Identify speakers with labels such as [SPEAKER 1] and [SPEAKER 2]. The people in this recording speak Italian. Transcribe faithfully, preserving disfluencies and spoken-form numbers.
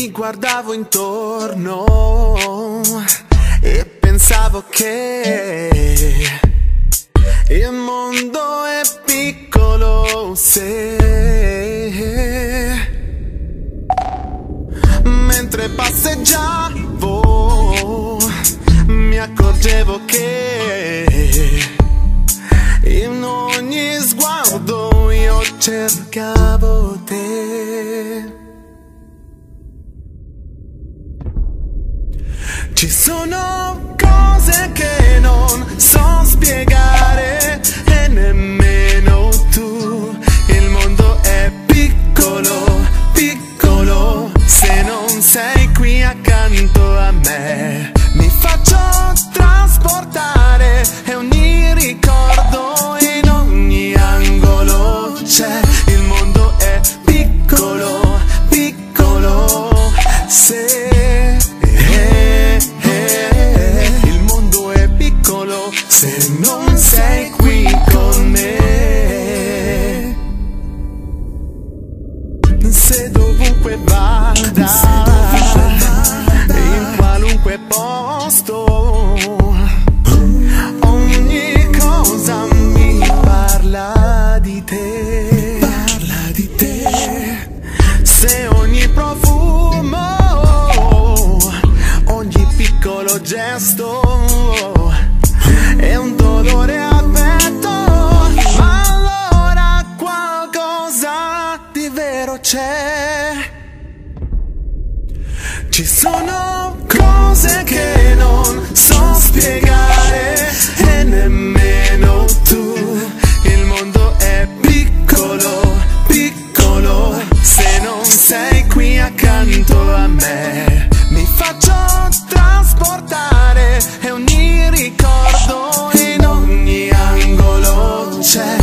[SPEAKER 1] Mi guardavo intorno e pensavo che il mondo è piccolo se mentre passeggiavo mi accorgevo che in ogni sguardo io cercavo te. Ci sono cose che non so spiegare e nemmeno tu. Il mondo è piccolo, piccolo se non sei qui accanto a me. Mi faccio trasportare e ogni ricordo in ogni angolo c'è. Il mondo è piccolo, piccolo se se non sei qui con me. Se dovunque vada, in qualunque posto, ogni cosa mi parla di te, parla di te. Se ogni profumo, ogni piccolo gesto è un dolore aperto, ma allora qualcosa di vero c'è. Ci sono cose che non so spiegare e nemmeno tu. Il mondo è piccolo, piccolo se non sei qui accanto a me. Mi faccio trasportare e ogni ricordo in ogni angolo c'è.